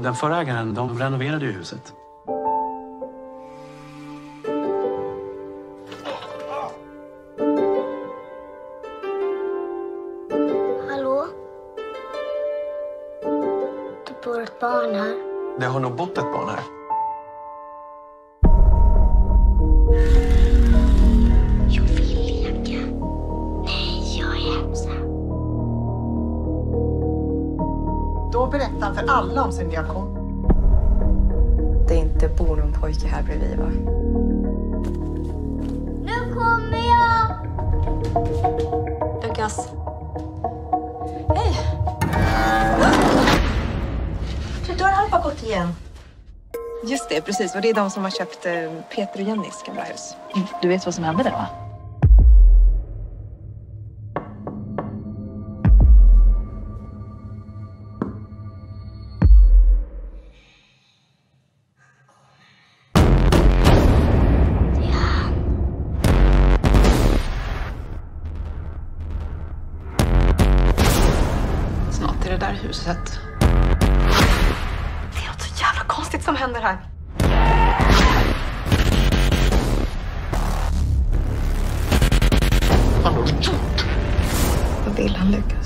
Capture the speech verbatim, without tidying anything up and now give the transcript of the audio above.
Den förra ägaren, de renoverade ju huset. Hallå? Det bor ett barn här. Det har nog bott ett barn här. Jag vill leka. Nej, jag är ensam. Då berättar han för alla om sin diakon. Det inte bor någon pojke här bredvid, va? Nu kommer jag! Lukas. Hej! Du, då har Alba gått igen. Just det, precis. Och det är de som har köpt eh, Peter och Jennys gamla hus. Du vet vad som hände där, va? Snart är det där huset. Det är något så jävla konstigt som händer här. Vad har du gjort? Vad vill han, Lukas?